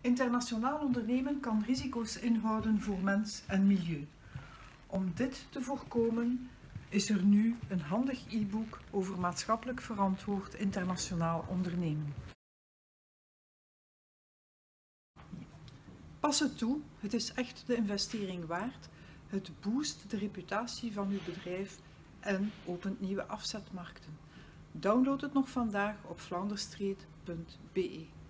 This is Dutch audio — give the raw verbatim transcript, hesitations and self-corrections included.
Internationaal ondernemen kan risico's inhouden voor mens en milieu. Om dit te voorkomen is er nu een handig e-book over maatschappelijk verantwoord internationaal ondernemen. Pas het toe, het is echt de investering waard. Het boost de reputatie van uw bedrijf en opent nieuwe afzetmarkten. Download het nog vandaag op flounderstreet punt be.